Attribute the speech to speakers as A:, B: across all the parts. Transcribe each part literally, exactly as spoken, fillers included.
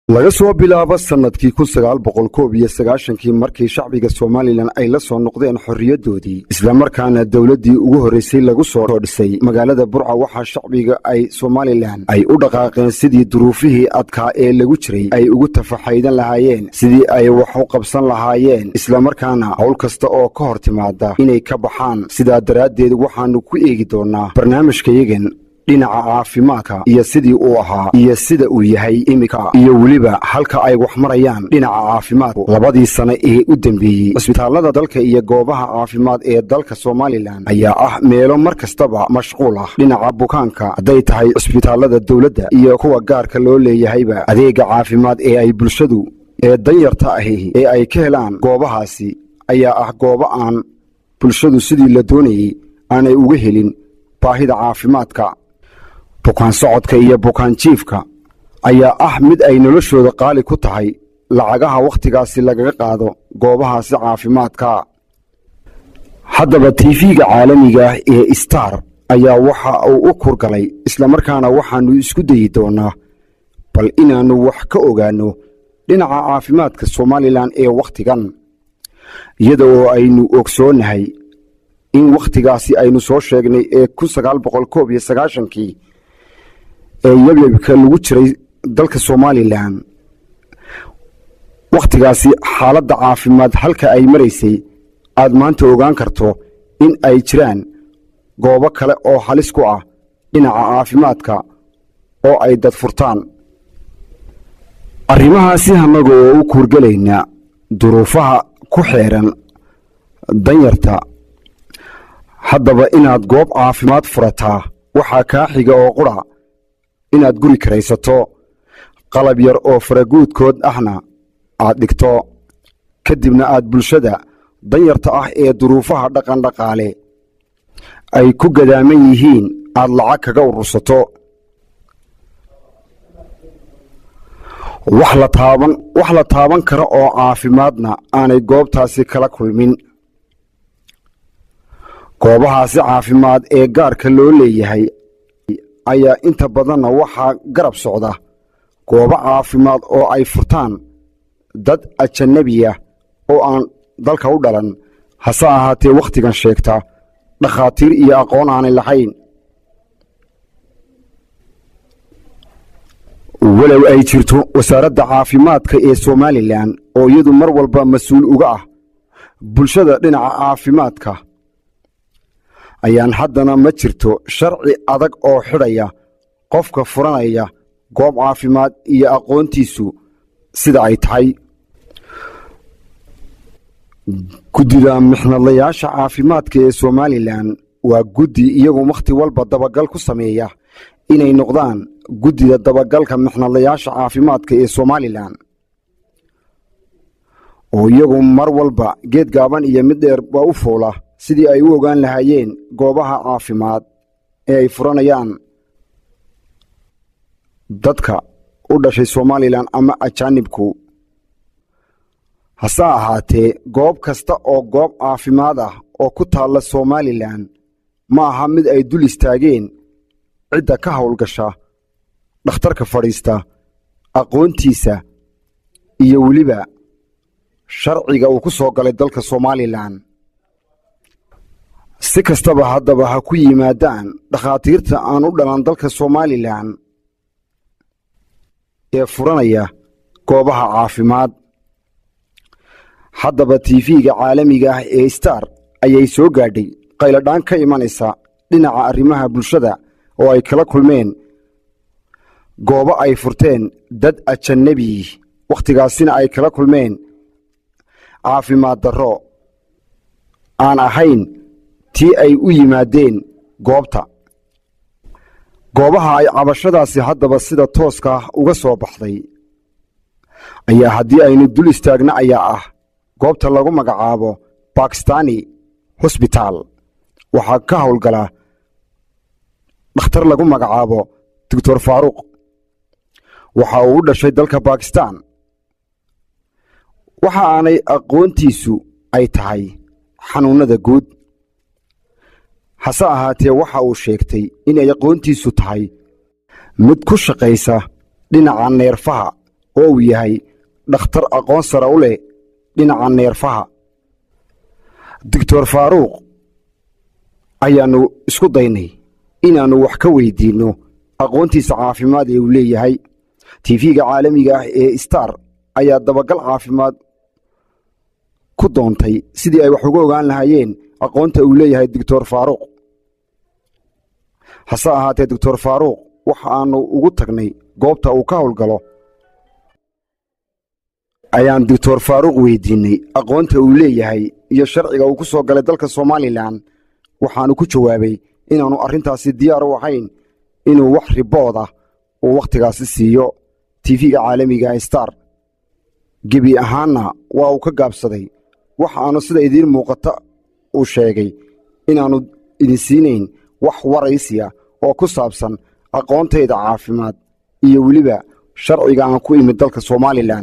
A: laga soo bilaabo sanadkii kun sagaal boqol koob iyo sagaashankii markii shacbiga Somaliland ay la soo noqdeen xorriyadoodii isla markaana dawladdii ugu horeysay lagu soo dhisay magaalada Burca waxa shacbiga ay Somaliland ay u dhaqaaqeen sidii duruufihii adkaa ee lagu jiray ay ugu tafaxaydan lahaayeen sidii ay wax u qabsan lahaayeen isla markaana hawl kasta oo ka hor timaada inay ka baxaan sidaa daraaddeed waxaanu ku eegi doonaa barnaamijkayagan dhinaca caafimaadka iyo sidii uu ahaa iyo sida uu yahay imika iyo waliba halka ay wax marayaan dhinaca caafimaadku labadii sano ee u dambeeyay isbitaalada dalka iyo goobaha caafimaad ee dalka Somaliland ayaa ah meelo mar kastaba mashquul ah dhinaca bukaanka haday tahay isbitaalada dawladda iyo kuwa gaarka loo leeyahayba adeega caafimaad ee ay bulshadu ee danyarta ahi ee ay ka helaan goobahaasi ayaa ah goobo aan bulshadu sidii la doonayay aanay uga helin baahida caafimaadka bukaan socodka iyo bukaan jiifka ayaa ah mid ay noloshooda qaali ku tahay lacagaha waqtigaasi lagaga qaado goobahaasi caafimaadka haddaba T V-ga caalamiga ah ee Star ayaa waxa uu u kurgalay isla markaana waxaanu isku dayi doonaa bal inaanu wax ka ogaano dhinaca caafimaadka Somaliland ee waqtigan iyada oo aynu ogsoonahay in waqtigaasi aynu soo sheegnay ee kun sagaal boqol koob iyo sagaashankii ee yabyabka lagu jiray dalka Somaliland waqtigaasi xaaladda caafimaad halka ay maraysay aad maanta ogaan karto in ay jiraan goobo kale oo halis ku ah dhinaca caafimaadka oo ay dad furtaan arrimahaasi hanaga oo u kurgalayna duruufaha ku xeeran danyarta haddaba inaad goob caafimaad furataa waxaa kaa xiga oo qura inaad guri karaysato qalab yar oo faraguudkood ahna aad dhigto kadibna aad bulshada danyarta ah ee duruufaha dhaqan dhaqaale ay ku gadaaman yihiin aad lacag kaga urursato wax la taaban wax la taaban karo oo caafimaadna aanay goobtaasi kala kulmin goobahaasi caafimaad ee gaarka loo leeyahay ayaa inta badanna waxaa garab socda goobo caafimaad oo ay furtaan dad ajanabiya oo aan dalka u dhalan hase ahaatee wakhtigan sheegta dhakhaatiir iyo aqoon aanay lahayn walow ay jirto wasaaradda caafimaadka ee Somaliland oo iyadu mar walba mas'uul uga ah bulshada dhinaca caafimaadka ayaan haddana ma jirto sharci adag oo xidhaya qofka furanaya goob caafimaad iyo aqoontiisu sida ay tahay guddida mixnadlayaasha caafimaadka ee Somaliland waa guddi iyagu waqti walba dabagal ku sameeya inay noqdaan guddida dabagalka mixnadlayaasha caafimaadka ee Somaliland oo iyagu mar walba geed gaaban iyo mid dheer waa u fuula sidii ay u ogaan lahaayeen goobaha caafimaad ee ay furanayaan dadka u dhashay Somaliland ama ajaanibku hase ahaatee goob kasta oo goob caafimaad ah oo ku taalla Somaliland ma aha mid ay dul istaageen cidda ka howlgasha dhakhtarka fadhiista aqoontiisa iyo weliba sharciga uu ku soo galay dalka Somaliland si kastaba haddaba ha ku yimaadaan dhakhaatiirta aan u dhalan dalka Somaliland ee furanaya goobaha caafimaad haddaba T V-ga caalamiga ah ee Star ayay soo gaadhay qayladhaan ka imanaysa dhinaca arrimaha bulshada oo ay kala kulmeen goobo ay furteen dad ajanabi waqtigaasina ay kala kulmeen caafimaad darro aan ahayn tii ay u yimaadeen goobta goobaha ay cabashadaasi haddaba sida tooska uga soo baxday ayaa haddii aynu dul istaagna ayaa ah goobta lagu magacaabo Pakistani Hospital waxaa ka howlgala dhakhtar lagu magacaabo Doctor Faruq waxa uu u dhashay dalka Pakistan waxa aanay aqoontiisu ay tahay xanuunada guud hase ahaatee waxa uu sheegtay inay aqoontiisu tahay mid ku shaqaysa dhinaca neerfaha oo uu yahay dhakhtar aqoon sare u leh dhinaca neerfaha. doctor faaruuq ayaannu isku daynay inaannu wax ka weydiinno aqoontiisa caafimaad ee uu leeyahay. tiifiga caalamiga ah ee star ayaa dabagal caafimaad ku doontay sidii ay wax uga ogaan lahaayeen aqoonta uu leeyahay doctor faaruuq. hase ahaatee doctor faaruuq waxa aannu ugu tagnay goobta uu ka howlgalo ayaan doctor faaruuq weydiinnay aqoonta uu leeyahay iyo sharciga uu ku soo galay dalka Somaliland. waxaanu ku jawaabay inaanu arrintaasi diyaar u ahayn inuu wax ribood ah uu wakhtigaasi siiyo tiifiga caalamiga star. gebi ahaanna waa uu ka gaabsaday. waxa aanu sida idiin muuqata uu sheegay inaannu idin siinayn wax waraysiya oo ku saabsan aqoontayda caafimaad iyo weliba sharciga aan ku imid dalka Somaliland.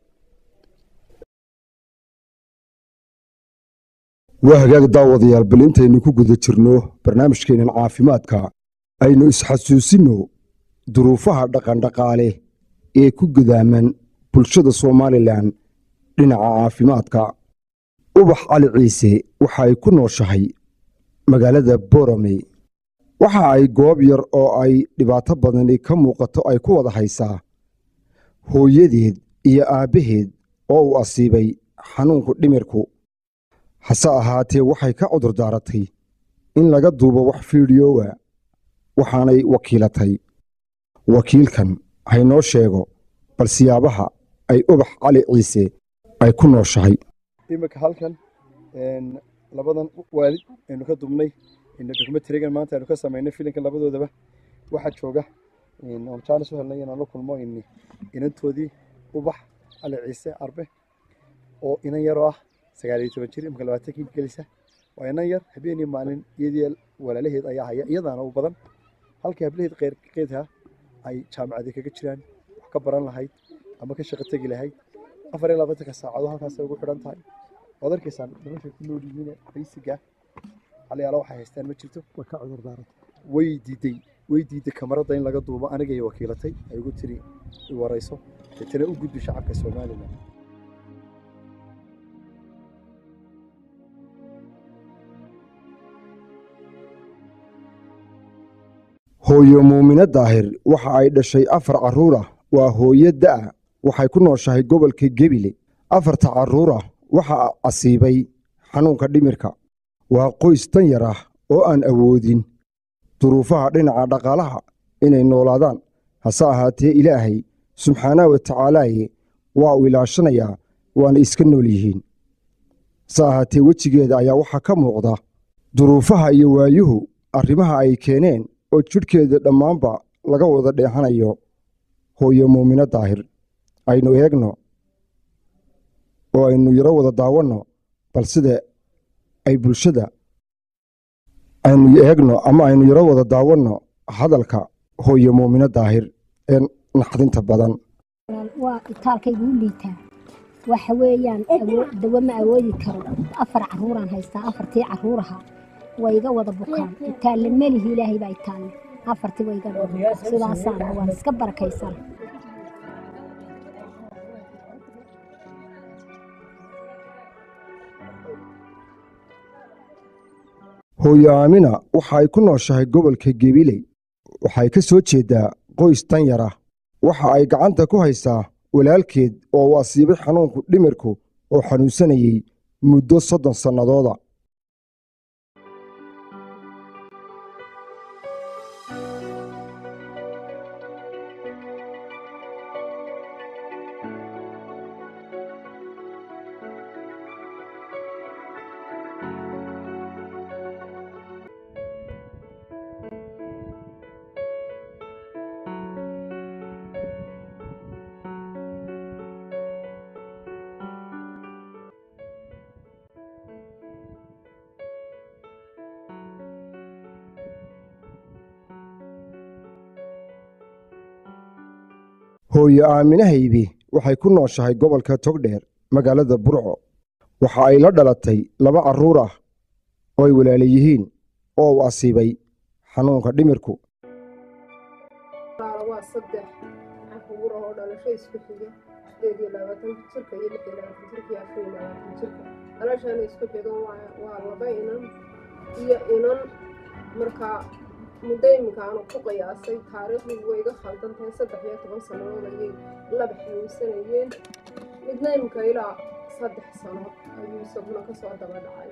A: waa hagaag daawadayaal, bal intaynu ku guda jirno barnaamijkeennan caafimaadka aynu isxasuusinno duruufaha dhaqandhaqaale ee ku gudaaman bulshada Somaliland dhinaca caafimaadka. ubax cali ciise waxa ay ku nooshahay magaalada Boorame. waxa ay goob yar oo ay dhibaato badani ka muuqato ay ku wada haysaa hooyadeed iyo aabbaheed oo uu asiibay xanuunku dhimirku. hase ahaatee waxay ka cudur daaratay in laga duubo wax fiidiyoowa, waxaanay wakiilatay wakiilkan haynoo sheego bal siyaabaha ay ubax cali ciise ay ku nooshahay.
B: imika halkan labadan waalid aynu ka dubnay documentary-gan maanta aynu ka samaynay filimka labadoodaba waxa jooga on chance u helnay inaan la kulmo inantoodii ubax cali ciise arbe oo inan yar ah sagaal iyo toban jir imka labaatan kii gelisa. waa inan yar habeenii maalin iyadii walaalaheed ayaa haya, iyadaana u badan halkii hablaheed qeyrkeedha ay jaamacadii kaga jiraan wax ka baran lahayd ama ka shaqo tegi lahayd. afar iyo labaatanka saacado halkaasay ugu xidhan tahay. waad arkaysaan noloshay ku nool yihiin baysiga xalayaalo waxay haystaan ma jirto. way ka cudur daaratay, way diiday way diiday kamarada in laga duubo. anigay wakiilatay ay ugu tiri i warayso tana u gudbi shacabka Somaliland.
A: hooyo muumina daahir waxa ay dhashay afar carruur ah. waa hooyo da'a, waxay ku nooshahay gobolka Gebile. afarta carruur ah waxa asiibay xanuunka dhimirka. waa qoys tan yar ah oo aan awoodin duruufaha dhinaca dhaqaalaha inay noolaadaan. hase ahaatee ilaahay subxaanahu wa tacaalaaye waa uu ilaashanayaa, waana iska nool yihiin. hase ahaatee wejigeeda ayaa waxaa ka muuqda duruufaha iyo waayuhu arrimaha ay keeneen oo jidhkeeda dhammaanba laga wada dheexanayo. hooyo muumina daahir aynu eegno oo aynu yaro wada daawanno bal sida ay bulshada aynu eegno ama aynu yaro wada daawanno hadalka hooyo muumina daahir ee naxdinta badan.
C: waa itaalkaygu u liitaa waxa weeyaan dawo ma awoodi karo. afar carruuraan haystaa, afartii carruuraha way iga wada bukaan. itaalle melihi ilaahay baa itaalle, afartii way iga bukaan. sidaasaan waan iska barakaysan.
A: hooyo aamina waxa ay ku nooshahay gobolka Gebile. waxay ka soo jeedaa qoys tan yar ah. waxa ay gacanta ku haysaa walaalkeed oo uu asiibay xanuunku dhimirku oo xanuunsanayay muddo soddon sannadooda. hooyo aaminahaybi waxay ku nooshahay gobolka Togdheer magaalada Burco. waxa ay la dhalatay laba carruur ah oo ay walaalo yihiin oo uu asiibay xanuunka dhimirku.
D: waa saddex carruur oo dhalay dhalasho isku xiga sideed iyo labaatan jirka iyo lix iyo labaatan jirka iyo afar iyo labaatan jirka dhalashaana isku xiga waa laba inan iyo inan markaa muddo iminka aanu ku qiyaasay taariikhdu way iga khaldan tahay saddex iyo toban sannadood ayay laba xanuunsanayeen midna iminka ilaa saddex sano ayuu isaguna ka soo daba dhacay.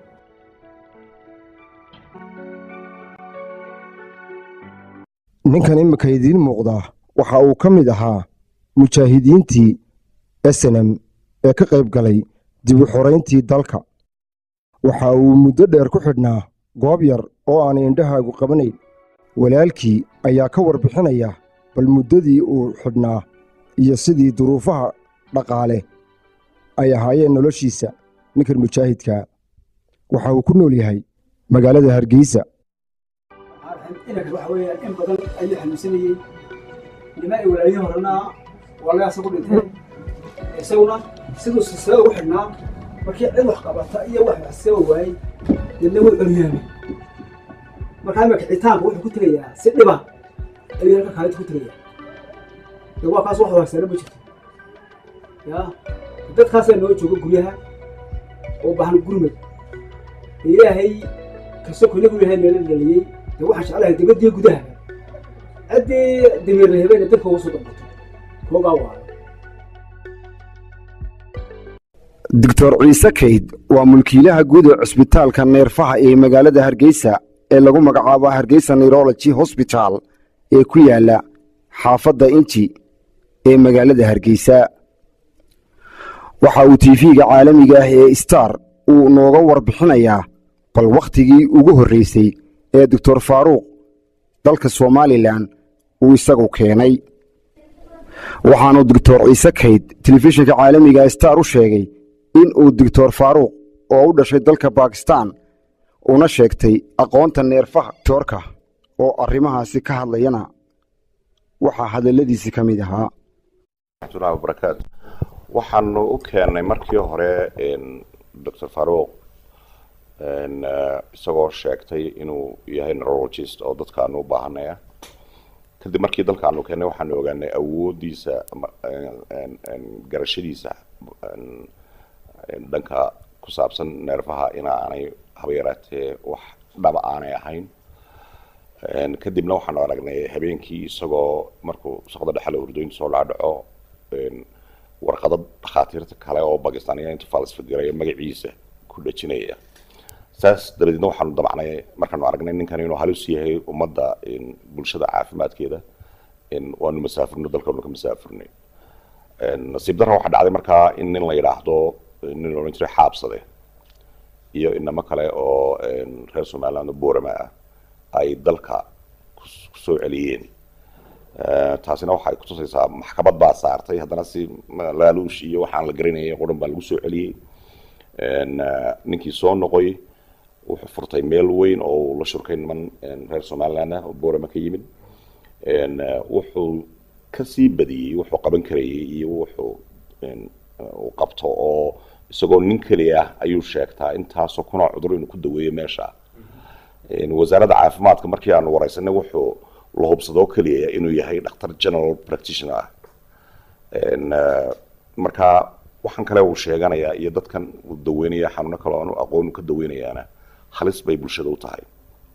A: ninkan imika idiin muuqda waxa uu ka mid ahaa mujaahidiintii S N M ee ka qayb galay dib u xoreyntii dalka. waxa uu muddo dheer ku xidhnaa goob yar oo aan indhahaagu qabanayn. walaalkii ayaa ka warbixinaya bal muddadii uu xidhnaa iyo sidii duruufaha dhaqaale ay ahaayeen noloshiisa. ninkan mujaahidka waxa uu ku nool yahay magaalada Hargeysa.
E: إنك الواحد ويا إن بدل أي حد مسني لما يوليه هرنا ولا سقول إنتهى سونا سدوا سدوا وحنا وكي عند وحقبة أي واحد سوى واي ينوي العريان مكانك عتاب وحنا كنت ريا سلبا اللي هناك هاي كنت ريا لو قاس واحد وسلم بجت يا دت خاصة إنه يشوفوا كلها وبحن قرمت هي هي كسر كل كلها اللي اللي waxaa jeclahay dibadii gudaha hadii dimir reebeen dadka ugu soo dambato kooga waa
A: Doctor Ciise Kayd waa mulkiilaha guud ee cusbitaalka neerfaha ee magaalada Hargeysa ee lagu magacaabo Hargeysa Neurology Hospital ee ku yaala xaafadda Inji ee magaalada Hargeysa. waxa uu T V-ga caalamiga ah ee Star uu nooga warbixinayaa bal waqtigii ugu horeysay ee Doctor Faaruq dalka Somaliland uu isagu keenay. waxaanu Doctor Ciise Kayd telefishinka caalamiga Star u sheegay in uu Doctor Faaruq oo u dhashay dalka Pakistan una sheegtay aqoonta neerfaha toorka oo arrimahaasi ka hadlayana waxa hadaladiisa kamid ahaa.
F: Assalamu barakaat. waxaanu u keenay markii hore in Doctor Faaruq ان isagoo sheegtay inuu yahay neurologist oo dadka aanu u baahanaya kadib markii dalka aanu keenay waxaanu ogaanay awoodiisa garashadiisa dhanka ku saabsan neerfaha in aanay habeeraatee wax dhab aanay ahayn. kadibna waxaanu aragnay habeenkii isagoo markuu saqda dhaxal urdoyn soo dhaco warqadad dhakhaatiirta kale oo Pakistaaniyiinta falsafadiyay magaciisa ku dhajinaya. saas dabadeedna waxaanu dabacnay markaanu aragnay ninkan inuu halis yahay ummadda bulshada caafimaadkeeda in waanu masaafurno dalkanu ka masaafurnay. nasiib darro waxa dhacday markaa in nin la yiraahdo nin loo intii xaabsade iyo inama kale oo reer Somaliland boorama ay dalka ku soo celiyeen. taasina waxay ku tusaysaa maxkamad baa saartay haddana si laaluush iyo waxaan la garanayay qoran baa lagu soo celiyay. ninkii soo noqoy wuxuu furtay meel weyn oo la shirkay niman reer Somaliland oo boorama ka yimid. wuxuu ka sii badiyay wuxuu qaban karayay iyo wuxuu uu qabto oo isagoo nin kaliya ayuu sheegtaa intaasoo kuna cudur inuu ku daweeyo meesha. wasaaradda caafimaadka markii aanu waraysanay wuxuu la hubsadoo kaliya inuu yahay dhakhtar general practitioner. marka waxaan kale uu sheeganayaa iyo dadkan uu daweynaya xanuuno kale oo aqoon ka daweynayaana halis bay bulshada u tahay.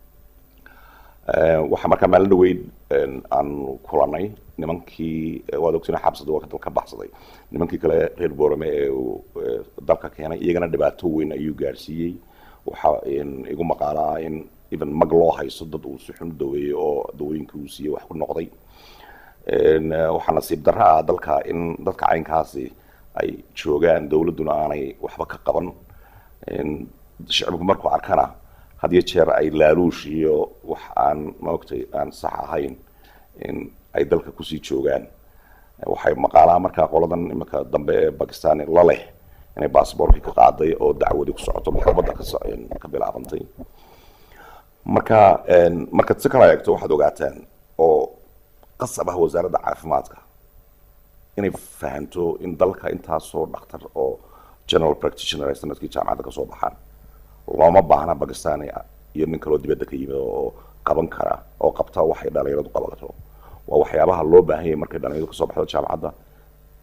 F: waxa markaa maalin dhaweyd aan kulanay nimankii waad ogtiin xabsada waa dalka baxsaday nimankii kale reer boorame ee dalka keenay iyagana dhibaato weyn ayuu gaarsiiyey. waxa igu maqaalaa in even mag loo haysto dad uu si xun daweeyo oo dawooyinka uu siiyey wax ku noqday. waxaa nasiib darro ah dalka in dadka caynkaasi ay joogaan dawladuna aanay waxba ka qaban. shacabku markuu arkana had iyo jeer ay laaluush iyo wax aan maogtay aan sax ahayn in ay dalka ku sii joogaan. waxay maqaalaa markaa qoladan imika dambe ee Pakistan la leh inay baasaboorka ka qaaday oo dacwadi ku socoto maxkamadda ka ka bilaabantay. marka marka si kala eegto waxaad ogaataan oo qasab ah wasaaradda caafimaadka inay fahanto in dalka intaasoo dhakhtar oo general practitioner ay sanadkii jaamacadda ka soo baxaan looma baahna Pakistan iyo nin kale oo dibadda ka yimid oo qaban kara oo qabta waxay dhalinyaradu qabato. waa waxyaabaha loo baahan yahay markay dhalinyaradu ka soo baxdo jaamacadda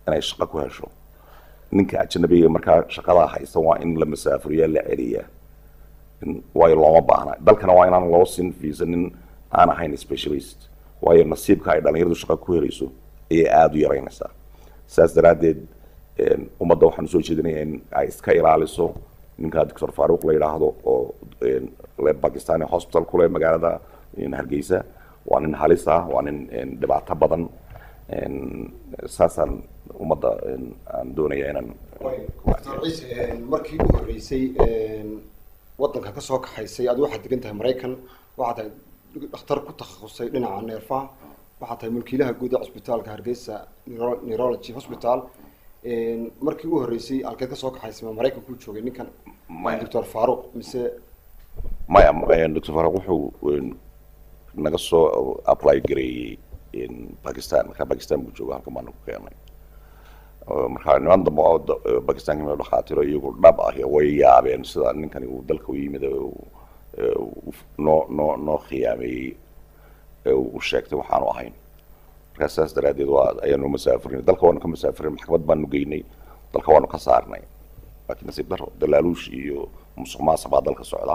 F: inay shaqo ku hesho ninka ajnabiga markaa shaqada haysan waa in la masaafuriyaa la celiyaa waayo looma baahna dalkana waa inaan loo siin fiisanin aan ahayn specialist waayo nasiibka ay dhalinyaradu shaqo ku helayso ayay aada u yaraynaysaa saas daraaddeed ummadda waxaan soo jeedinayaa in ay iska ilaaliso ninka doctor faaruq la yidhaahdo oo le bakistani hospital kule magaalada hargeysa waa nin halis ah waa nin dhibaato badan saasaan ummadda aan doonaya inaan
A: markii ugu horreysay waddanka ka soo kaxaysay aad waxaad degan tahay maraykan waxaad tahay dhakhtar ku takhasusay dhinaca neerfaha waxaad tahay mulkiilaha guud ee cusbitaalka hargeysa neurology hospital markii ugu horreysay halkeed ka soo kaxaysay ma maraykan kuu joogay ninkan doctor faaruq mise
F: maya doctor faaruq wuxuu naga soo apply gareeyey Pakistan marka Pakistan buu joogaa halka maanu ku keenay marka niman dambe oo Pakistan ka mid dhaqaatiiro iyagu dhab ah way yaabeen sida ninkani uu dalka u yimid no no no khiyaamay uu sheegtay waxaanu ahayn marka saas daraadeed waa ayaanu masaafirin dalka waanu ka masaafirin maxkamad baanu geynay dalka waanu ka saarnay laakiin nasiib daro dalaaluush iyo musuq maasuq baa dalka socda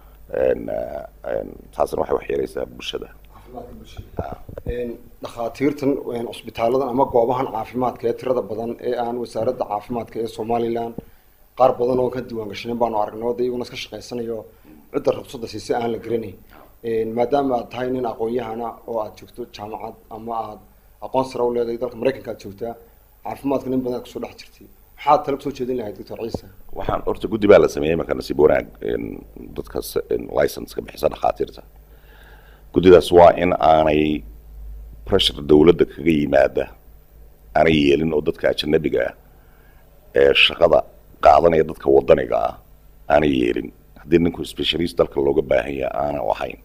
F: taasina waxay waxyeelaysaa bulshada dhakhaatiirtan cusbitaaladan ama goobahan caafimaadka ee tirada badan ee aan wasaaradda caafimaadka ee Somaliland qaar badan oo ka diiwaan gashan baanu aragnay oo iyaguna iska shaqeysanayo cidda ruqsadda siisay aan la garanay maadaama aad tahay nin aqoon-yahana oo aad joogto jaamacad ama aad aqoon sare u leedahay dalka Mareykanka aad joogtaa caafimaadka nin badan kusoo dhex jirtay maxaad talo soo jeedin lahayd doctor Ciise waxaan horta guddi baa la sameeyay marka nasiib wanaag dadka license ka bixisa dhakhaatiirta guddidaas waa in aanay pressure dawladda kaga yimaada aanay yeelin oo dadka ajnabiga ah ee shaqada qaadanaya dadka wadaniga ah aanay yeelin haddii ninku specialist dalka looga baahan yahay aanay ahayn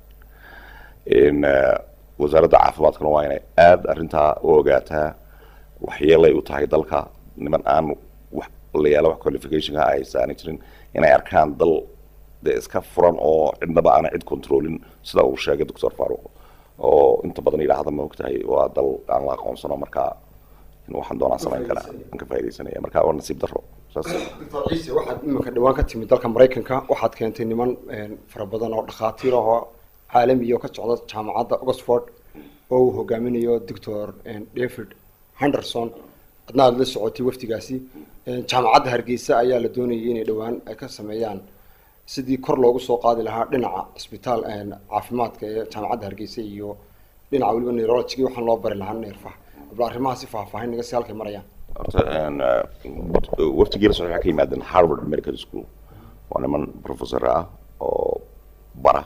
F: wasaaradda caafimaadkana waa inay aada arrintaa u ogaataa waxyeelay u tahay dalka niman aan wax la yaala wax qualification ah aysan jirin inay arkaan dal de iska furan oo cidnaba aan cid controlin sida uu sheegay doctor Faaruq oo inta badan yiraahdo ma ogtahay waa dal aan la aqoonsano marka in waxaan doonaa samayn kara aan ka faa'iideysanaya marka waa nasiib daro saas
A: doctor Ciise waxaad imika dhawaan ka timid dalka Mareykanka waxaad keentay niman fara badan oo dhakhaatiir ah caalami iyo ka socda jaamacadda Oxford oo uu hogaaminayo doctor David Henderson adna aad la socotay waftigaasi jaamacadda Hargeysa ayaa la doonayay inay dhawaan ay ka sameeyaan sidii kor loogu soo qaadi lahaa dhinaca isbitaal caafimaadka ee jaamacadda Hargeysa iyo dhinaca waliba neurology waxaan loo bari lahaa neerfaha bal arrimaha si faahfaahin naga si halkay marayaan
F: waftigiina soo ka yimaadeen Harvard Medical School waa niman professor ah oo bara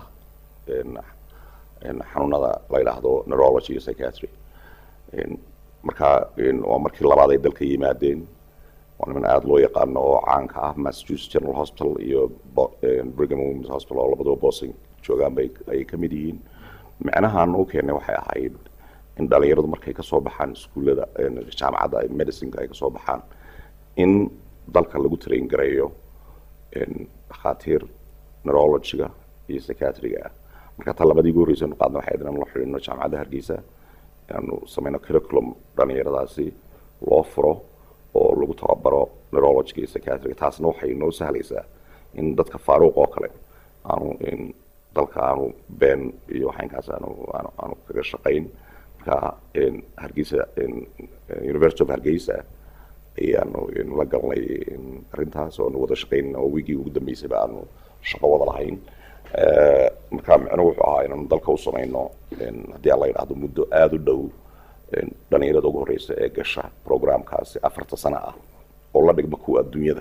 F: xanuunada la yiraahdo neurology iyo psychiatry marka waa markii labaad ay dalka yimaadeen waa niman aada loo yaqaano oo caanka ah Massachusetts General Hospital iyo Brigham Women's Hospital oo labadaba Boston joogaan bay ay ka mid yihiin macnahan uu keenay waxay ahayd in dhalinyaradu markay ka soo baxaan iskuulada jaamacadda medicine ay ka soo baxaan in dalka lagu train gareeyo dhakhaatiir neurology-ga iyo psychiatry-ga marka ta labadii ugu horreysay qaadna waxay idin la xiriirno jaamacadda Hargeysa inaanu samayno curriculum dhalinyaradaasi loo furo oo lagu tababaro neurology iyo psychiatry taasna waxay noo sahlaysaa in dadka Faaruq oo kale aanu in dalka aanu been iyo waxaankaas aanu aanu kaga shaqayn marka in Hargeysa in University of Hargeysa ayaanu in la galnay arrintaas oo wada shaqayn oo wigi ugu dambeysay baanu shaqo wada lahayn marka macnaheedu wuxuu ahaa inaan dalka u samayno haddii alla yidhaahdo muddo aada u dhow dhalinyarada ugu horeysa ee gasha programkaasi afarta sano ah oo la dhigma kuwa adduunyada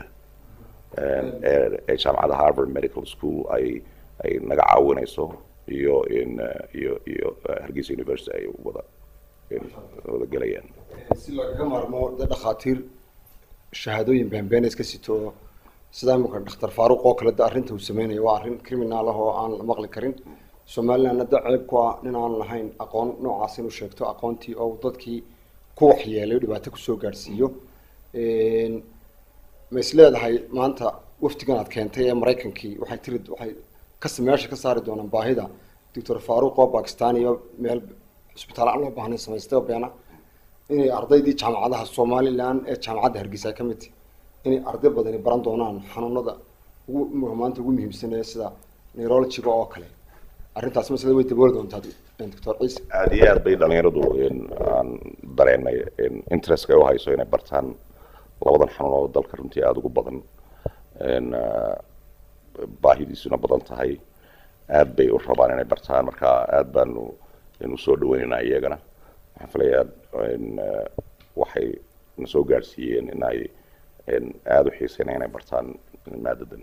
F: ee jaamacadda Harvard Medical School ay ay naga caawinayso iyo in iyo iyo Hargeysa University ay wada wada galayaan
A: si looga maarmo dhakhaatiir shahaadooyin beenbeen iska sito sida marka doctor Faaruq oo kale arrinta uu sameeyay waa arrin criminal ah oo aan la maqli karin Somaliland hadda ceeb ku ah in aan lahayn aqoon noocaas inuu sheegto aqoontii oo dadkii ku waxyeelay dhibaato ku soo gaarsiiyo een ma isleedahay maanta waftigan aad keentay ee Mareykankii waxay tiri waxay ka sameeyay ka saari doonaan baahida doctor Faaruq oo Pakistan iyo meel isbitaal aan loo baahnay samaystay beena inay ardaydii jaamacadaha Somaliland ee jaamacadda Hargeysa ka mid inay arday badan baran doonaan xanuunada ugu muhiimanta ugu muhiimsan ee sida neurology-ga oo kale arrintaas ma sida way dabool doontaa Doctor Ciise
F: aad iyo aad bay dhalinyaradu aan dareenay interest-ka u hayso inay bartaan labadan xanuunood dalka runtii aad ugu badan een baahidiisuna badan tahay aad bay u rabaan inay bartaan marka aad baanu inuu soo dhaweynaynaa iyagana waxaan filayaa in waxay na soo gaarsiiyeen in ay aad u xiiseynayaan inay bartaan maadadan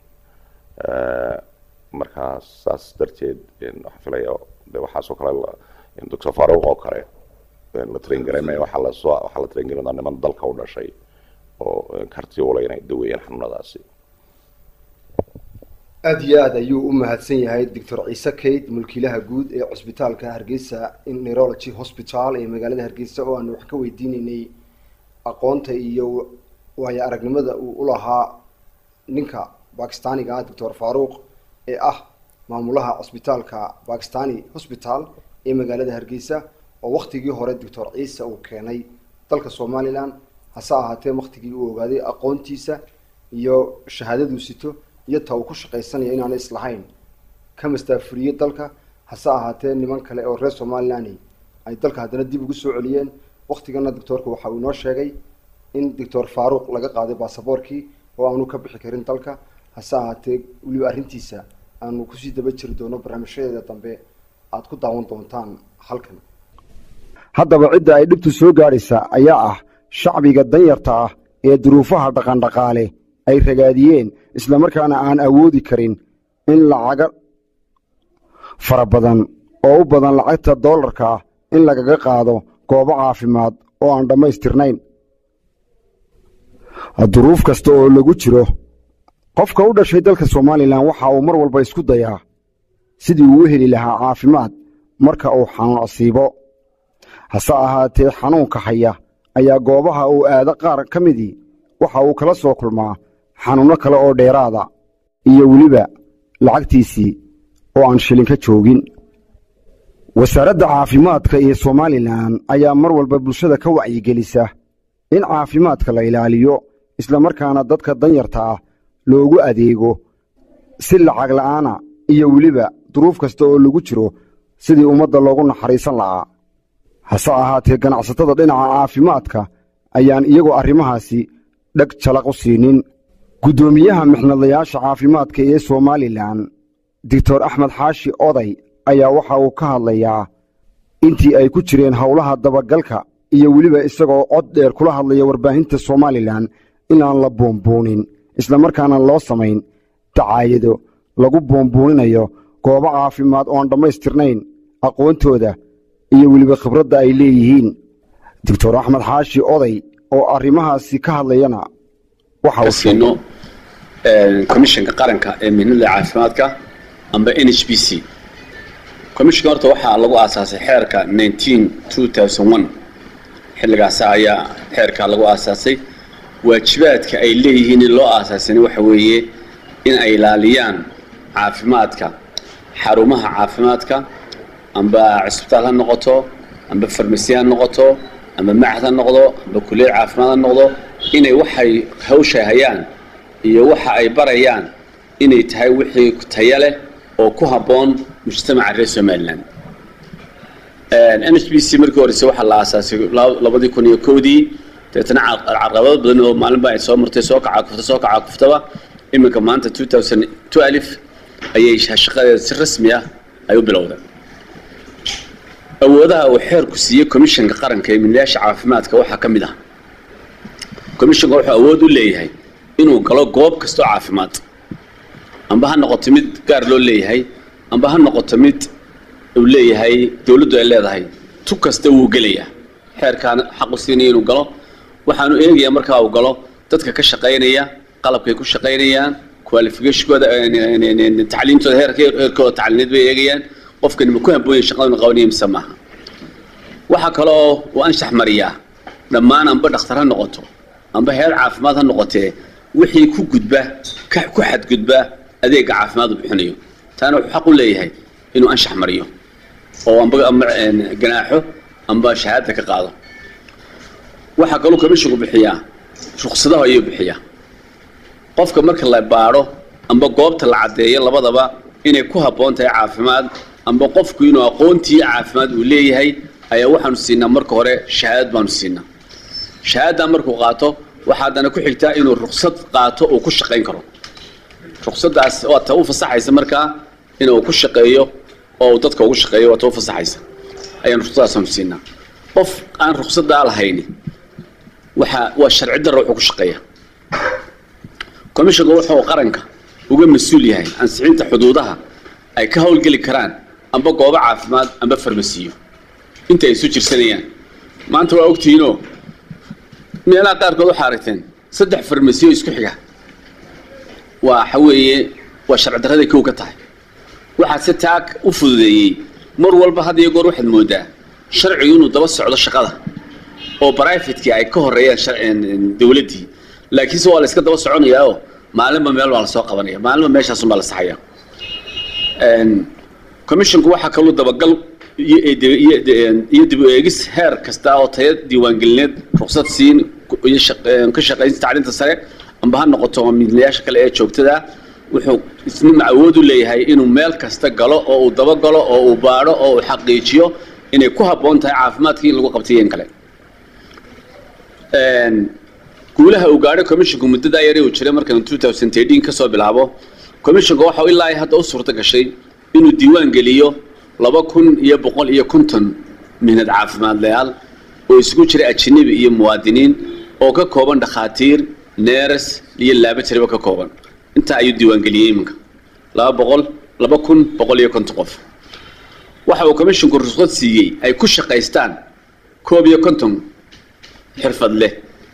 F: marka saas darteed waxaan filayaa de waxaasoo kale Doctor Faruq oo kale la train gareemay waxa la soo waxa la train gareemay niman dalka u dhashay oo karti u leh inay daweeyaan xanuunadaasi
A: aad iyo aad ayuu u mahadsan yahay Doctor Ciise Keyd mulkiilaha guud ee Cusbitaalka Hargeysa in Neurology Hospital ee magaalada Hargeysa oo aan wax ka weydiinaynay aqoonta iyo waayo aragnimada uu u lahaa ninka Pakistaaniga Doctor Faruq ee ah maamulaha Cusbitaalka Pakistani Hospital ee magaalada Hargeysa oo waqtigii hore Doctor Ciise uu keenay dalka Somaliland hasa ahaatee waqtigii uu ogaaday aqoontiisa iyo shahaadadu sito iyo taw ku shaqaysanaya inaan islahayn kama staafuriye dalka hasa ahaatee niman kale oo reer Somaliland ay dalka hadana dib ugu soo celiyeen waqtigana doctorku waxa uu noo sheegay in Doctor Faruq laga qaaday baasaboorkii oo aanu ka bixi karin dalka hasa ahaatee wali arrintiisa aanu ku sii daba jiri doono barnaamijyada dambe aad ku daawan doontaan halkan haddaba cidda ay dhibtu soo gaaraysa ayaa ah shacbiga danyarta ah ee duruufaha dhaqan dhaqaale ay ragaadiyeen isla markaana aan awoodi karin in lacag fara badan oo u badan lacagta dollarka in lagaga qaado goobo caafimaad oo aan dhamaystirnayn duruuf kasta oo lagu jiro qofka u dhashay dalka Somaliland waxa uu mar walba isku dayaa sidii uu heli lahaa caafimaad marka uu xanuun asiibo hase ahaatee xanuunka haya ayaa goobaha uu aado qaar ka midii waxa uu kala soo kulmaa xanuuno kale oo dheeraada iyo weliba lacagtiisii oo aan shilin ka joogin wasaaradda caafimaadka ee Somaliland ayaa mar walba bulshada ka wacyigelisa in caafimaadka la ilaaliyo isla markaana dadka danyarta ah loogu adeego si lacag la'aana iyo weliba duruuf kasta oo lagu jiro sidii ummadda loogu naxariisan lahaa hase ahaatee ganacsatada dhinaca caafimaadka ayaan iyagoo arrimahaasi dhag jalaq u siinin gudoomiyaha mixnadayaasha caafimaadka ee Somaliland Doctor Axmed Xaashi Oday ayaa waxa uu ka hadlayaa intii ay ku jireen hawlaha dabagalka iyo weliba isagoo cod dheer kula hadlaya warbaahinta Somaliland inaan la boomboonin isla markaana loo samayn tacaayado lagu boombooninayo goobo caafimaad oo aan dhamaystirnayn aqoontooda iyo weliba khibradda ay leeyihiin Doctor Axmed Xaashi Oday oo arrimahaasi ka hadlayana waxa uu
G: siino commissionka qaranka ee mihnada caafimaadka amba N H B C commissionka horta waxa lagu aasaasay xeerka nineteen two thousand one xilligaas ayaa xeerka lagu aasaasay waajibaadka ay leeyihiin in loo aasaasay waxa weeye in ay ilaaliyaan caafimaadka xarumaha caafimaadka amba cusbitaal ha noqoto amba farmasi ha noqoto amba macahad ha noqdo amba kulliyad caafimaad ha noqdo inay waxay hawsha hayaan iyo waxa ay barayaan inay tahay wixii tayo leh oo ku habboon mujtamaca reer Somaliland N H B C markii hore waxa la aasaasay labadii kun iyo kowdii deetana carqabado badan oo maalinba ay soo martay soo kaca kufta soo kaca kuftaba iminka maanta two thousand twelve ayay shaqadeeda si rasmi ah ay u bilowday awoodaha uu xeerku siiyay commissionka qaranka ee mihnadayaasha caafimaadka waxa ka mid ah commissionka wuxuu awood u leeyahay inuu galo goob kasto caafimaad amba ha noqoto mid gaar loo leeyahay amba ha noqoto mid uu leeyahay dawladdu ay leedahay tu kasta uu gelayaa xeerkan xaq u siinaya inuu galo waxaanu eegayaa markaa uu galo dadka ka shaqaynaya qalabkay ku shaqaynayaan qualificationkooda tacliintooda heerkooda tacliineed bay eegayaan qofkan ma ku habboon yahay shaqada qabanaya mise maaha waxa kale oo uu anshax mariyaa dhammaan amba dhakhtar ha noqoto amba heer caafimaad ha noqotee wixii ku gudba ku xadgudba adeega caafimaad uu bixinayo taana wuxuu xaq u leeyahay inuu anshax mariyo oo amba ganaaxo amba shahaada ka qaado waxa kaloo commissionku bixiyaa ruqsadaha ayuu bixiyaa qofka marka la baaro amba goobta la cadeeyo labadaba inay ku haboon tahay caafimaad amba qofku inuu aqoontii caafimaad uu leeyahay ayaa waxaanu siinaa marka hore shahaadad baanu siinaa shahaadada markuu qaato waxa dana ku xigtaa inuu ruqsad qaato oo ku shaqeyn karo ruqsadaas oo ta u fasaxaysa marka inuu ku shaqeeyo oo dadka ugu shaqeeyo oo ta u fasaxaysa ayaan ruqsadaas siinaa qof aan ruqsada lahayn waxa waa sharci darro wuxuu ku shaqeeyaa commissionka wuxuu qaranka uga mas'uul yahay ansixinta xuduudaha ay ka howlgali karaan amba goobo caafimaad amba farmasiyo inta ay soo jirsanayaan maanta waa ogtiino meelaha qaarkood waxaa aragteen saddex farmasiyo isku xiga waa xaweeye waa sharci darrada kow ka tahay waxaa si taag u fududeeyey mar walba had iyo goor waxaad moodaa sharcigu inuu daba socdo shaqada oo privatekii ay ka horeeyaan sharcigan dawladdii laakiinse waa la iska daba soconayaa oo maalinba meel waa la soo qabanaya maalinba meeshaasun baa la saxaya commissionku waxaa kaloo dabagal iyo dib u eegis heer kasta oo tayad diiwaangelineed ruqsad siin iyo ka shaqaynta tacliinta sare amba ha noqoto midlayaasha kale ee joogtada wuxuu isna awood u leeyahay inuu meel kasta galo oo uu dabagalo oo uu baaro oo uu xaqiijiyo inay ku haboon tahay caafimaadkii in lagu qabtay in kale guulaha uu gaadhay commissionku muddada yar ee uu jiray markan two thousand thirteen ka soo bilaabo commissionku waxa uu ilaa hadda u suurta gashay inuu diiwaan geliyo laba kun iyo boqol iyo konton mihnad caafimaadlayaal oo isugu jira ajnabi iyo muwaadiniin oo ka kooban dhakhaatiir neeras iyo laabajariba ka kooban inta ayuu diiwaan geliyay iminka laba boqol laba kun boqol iyo konton qof waxa uu commissionku ruqsad siiyey ay ku shaqaystaan koob iyo konton xirfad leh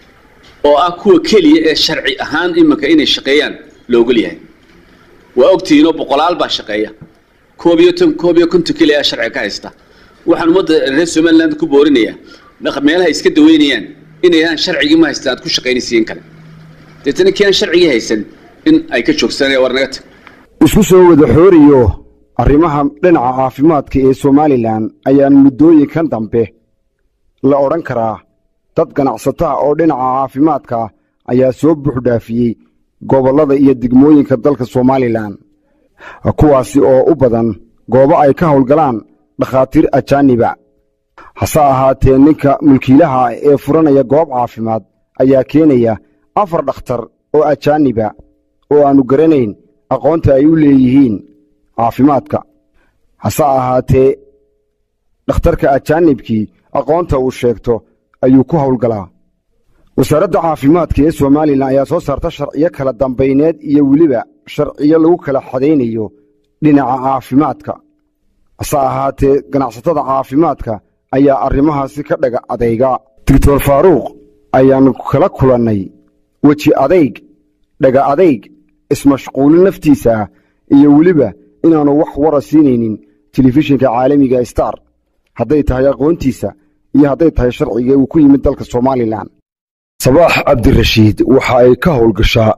G: oo ah kuwa keliya ee sharci ahaan iminka inay shaqeeyaan loogu leeyahay waa ogtiinoo boqolaal baa shaqeeya koob iyo ton koob iyo konton keliya sharci ka haysta waxaan ummadda reer Somaliland ku boorinayaa meelaha iska daweynayaan inay aan sharcigi ma haystaan ku shaqeynaysiin kale dadna keen sharcigi haysan in ay ka joogsanayaan war naga tag
A: isku soo wada xooriyo arrimaha dhinaca caafimaadka ee Somaliland ayaan muddooyinkan dambe la oran karaa dad ganacsatada oo dhinaca caafimaadka ayaa soo buuxdaafiyay gobolada iyo degmooyinka dalka Somaliland kuwaasi oo u badan goobo ay ka howlgalaan dhakhaatiir ajaaniba hase ahaatee ninka mulkiilaha ee furanaya goob caafimaad ayaa keenaya afar dhakhtar oo ajaaniba oo aanu garanayn aqoonta ay u leeyihiin caafimaadka hase ahaatee dhakhtarka ajaanibkii aqoonta uu sheegto ayuu ku howlgalaa wasaaradda caafimaadka ee Somaliland ayaa soo saarta sharciyo kala dambayneed iyo weliba sharciyo lagu kala xadeynayo dhinaca caafimaadka hase ahaatee ganacsatada caafimaadka ayaa arrimahaasi ka dhaga adayga doctor Faaruq ayaan kala kulannay weji adayg dhaga adayg ismashquulin naftiisa iyo weliba inaanu wax wara siinaynin telefishinka caalamiga Star hadday tahay aqoontiisa iyo hadday tahay sharciga uu ku yimid dalka Somaliland صباح عبد الرشيد waxay ka howlgashaa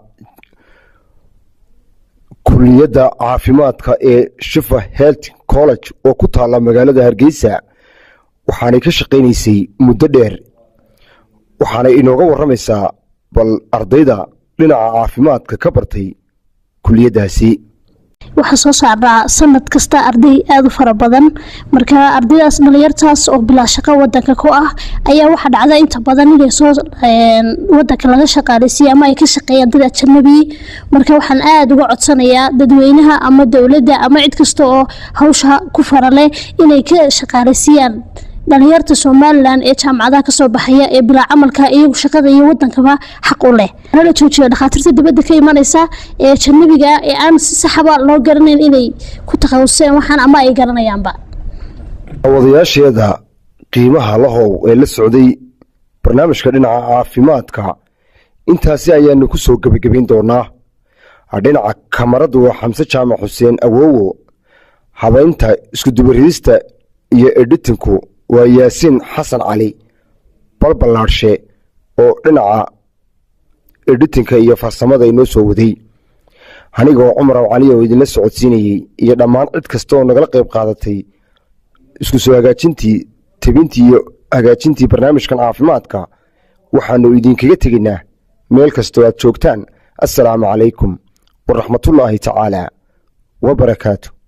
A: kulliyadda caafimaadka ee Shifa Health College oo ku taala magaalada Hargeysa waxaanay ka shaqeynaysay muddo dheer waxaana inooga waramaysaa bal ardayda dhinaca caafimaadka ka bartay kulliyadaasi
H: waxa soo saaraa sanad kasta arday aad u fara badan marka ardaydaas dhalinyartaas oo bilaa shaqo wadanka ku ah ayaa waxa dhacda inta badan inay soo wadanka laga shaqaaleysiyo ama ay ka shaqeeyaan dad ajnabi marka waxaan aad uga codsanayaa dadweynaha ama dawladda ama cid kasta oo hawsha ku farale inay ka shaqaaleysiiyaan dhalinyarta Somaliland ee jaamacadaha ka soo baxaya ee bilaa camalka iyo shaqada iyo wadankaba xaq u leh la joojiyo dhakhaatiirta dibadda ka imanaysa ee janabiga ee aan si saxaba loo garanayn inay ku takhasuseen waxaan ama ay garanayaanba
A: wadayaasheeda qiimaha lahow ee la socday barnaamijka dhinaca caafimaadka intaasi ayaanu ku soo gabagabayn doonaa dhinaca kamaradu waa Xamse Jaamac Xuseen Awowo habeynta isku dubaridista iyo editinku waa Yaasiin Xasan Cali balbalaarshe oo dhinaca editinka iyo farsamada inoo soo waday anigoo Cumar Cali oo idin la socodsiinayay iyo dhammaan cid kasta oo nagala qayb qaadatay isku soo hagaajintii tibintii iyo hagaajintii barnaamijkan caafimaadka waxaannu idinkaga tegaynaa meel kastoo aad joogtaan assalaamu calaykum waraxmatullaahi tacaala wabarakaatu.